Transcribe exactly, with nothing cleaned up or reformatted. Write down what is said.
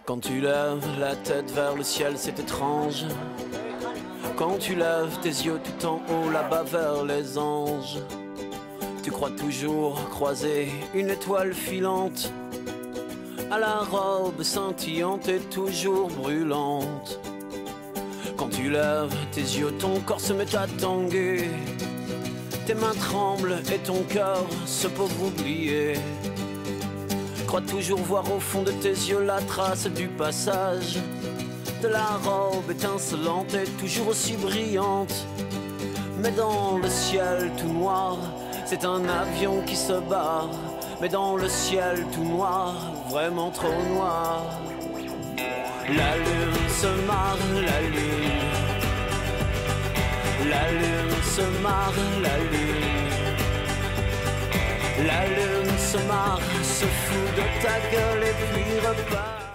Quand tu lèves la tête vers le ciel, c'est étrange. Quand tu lèves tes yeux tout en haut, là-bas vers les anges, tu crois toujours croiser une étoile filante, à la robe scintillante et toujours brûlante. Quand tu lèves tes yeux, ton corps se met à tanguer, tes mains tremblent et ton cœur se peut oublier. Crois toujours voir au fond de tes yeux la trace du passage de la robe étincelante et toujours aussi brillante. Mais dans le ciel tout noir, c'est un avion qui se barre. Mais dans le ciel tout noir, vraiment trop noir, la lune se marre, la lune, la lune se marre, la lune, la lune se marre, se fout de ta gueule et puis repart.